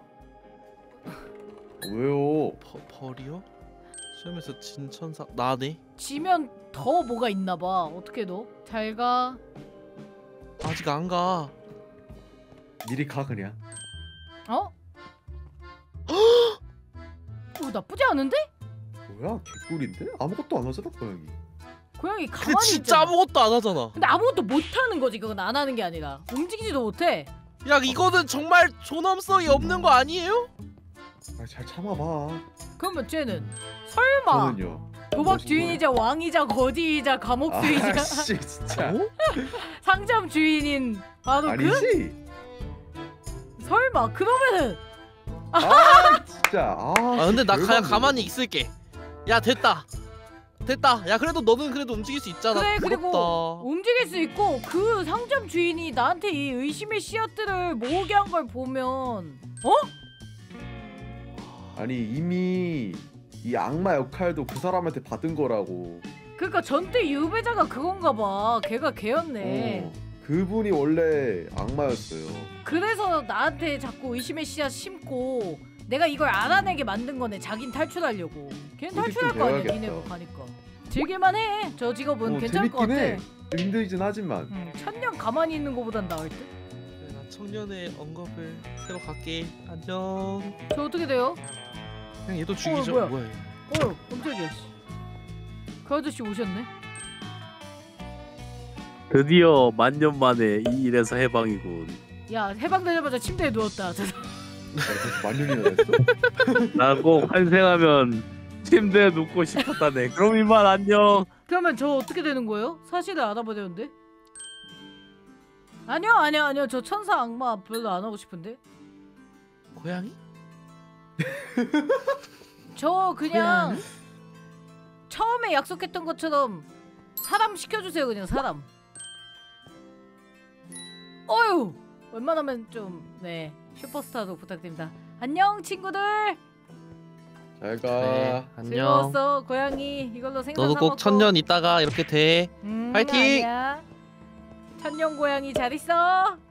[SPEAKER 3] 왜요?
[SPEAKER 2] 벌이요? 시험에서 진 천사 나네.
[SPEAKER 1] 지면 더 뭐가 있나 봐. 어떻게 너? 잘 가.
[SPEAKER 2] 아직 안 가.
[SPEAKER 3] 미리 가 그냥.
[SPEAKER 1] 나쁘지 않은데?
[SPEAKER 3] 뭐야 개꿀인데? 아무것도 안 하잖아 고양이.
[SPEAKER 1] 고양이
[SPEAKER 2] 근데
[SPEAKER 1] 가만히
[SPEAKER 2] 진짜
[SPEAKER 1] 있잖아.
[SPEAKER 2] 아무것도 안 하잖아.
[SPEAKER 1] 근데 아무것도 못하는 거지. 그건 안 하는 게 아니라 움직이지도 못해.
[SPEAKER 2] 야 이거는 정말 존엄성이 없는 거 아니에요?
[SPEAKER 3] 아, 잘 참아봐.
[SPEAKER 1] 그러면 쟤는 설마
[SPEAKER 3] 저는요.
[SPEAKER 1] 도박
[SPEAKER 3] 무슨
[SPEAKER 1] 주인이자 왕이자 거지이자 감옥수이자
[SPEAKER 3] 아씨 진짜.
[SPEAKER 1] 상점 주인인 바로 그?
[SPEAKER 3] 아니지.
[SPEAKER 1] 설마 그러면은
[SPEAKER 3] 아 진짜.
[SPEAKER 2] 아 근데 나 그냥
[SPEAKER 3] 열받네.
[SPEAKER 2] 가만히 있을게. 야 됐다. 야 그래도 너는 그래도 움직일 수 있잖아.
[SPEAKER 1] 그래
[SPEAKER 2] 부럽다.
[SPEAKER 1] 그리고 움직일 수 있고 그 상점 주인이 나한테 이 의심의 씨앗들을 모으게 한 걸 보면
[SPEAKER 3] 아니 이미 이 악마 역할도 그 사람한테 받은 거라고.
[SPEAKER 1] 그러니까 전대 유배자가 그건가 봐. 걔가 걔였네.
[SPEAKER 3] 어, 그분이 원래 악마였어요.
[SPEAKER 1] 그래서 나한테 자꾸 의심의 씨앗 심고 내가 이걸 알아내게 만든 거네. 자긴 탈출하려고. 걔는
[SPEAKER 3] 어디
[SPEAKER 1] 탈출할
[SPEAKER 3] 좀
[SPEAKER 1] 거 아니야.
[SPEAKER 3] 배워야겠다.
[SPEAKER 1] 니네가 가니까. 즐길만 해. 저 직업은 괜찮을 것
[SPEAKER 3] 재밌긴
[SPEAKER 1] 같아.
[SPEAKER 3] 해. 좀 힘들긴 하지만.
[SPEAKER 1] 천년 가만히 있는 거보단 나을 듯.
[SPEAKER 2] 그래, 나 청년의 언급을 새로 갈게. 안녕.
[SPEAKER 1] 저 어떻게 돼요?
[SPEAKER 2] 그냥 얘도 죽이죠.
[SPEAKER 1] 뭐야?
[SPEAKER 2] 뭐야 얘.
[SPEAKER 1] 깜짝이야. 씨. 그 아저씨 오셨네.
[SPEAKER 6] 드디어 만년 만에 이 일에서 해방이군.
[SPEAKER 1] 야 해방되자마자 침대에 누웠다.
[SPEAKER 3] 만년이나 됐어?
[SPEAKER 6] 나 꼭 환생하면 침대에 눕고 싶었다네. 그럼 이만 안녕.
[SPEAKER 1] 그러면 저 어떻게 되는 거예요? 사실을 알아보려는데. 아니요. 저 천사 악마 별로 안 하고 싶은데.
[SPEAKER 2] 고양이?
[SPEAKER 1] 저 그냥 처음에 약속했던 것처럼 사람 시켜주세요. 그냥 사람. 어휴. 웬만하면 좀 네 슈퍼스타도 부탁드립니다. 안녕 친구들.
[SPEAKER 3] 잘 가.
[SPEAKER 2] 네, 안녕.
[SPEAKER 1] 즐거웠어 고양이. 이걸로 생선
[SPEAKER 2] 너도
[SPEAKER 1] 사
[SPEAKER 2] 꼭
[SPEAKER 1] 먹고.
[SPEAKER 2] 천년 있다가 이렇게 돼. 파이팅!
[SPEAKER 1] 아니야. 천년 고양이 잘 있어.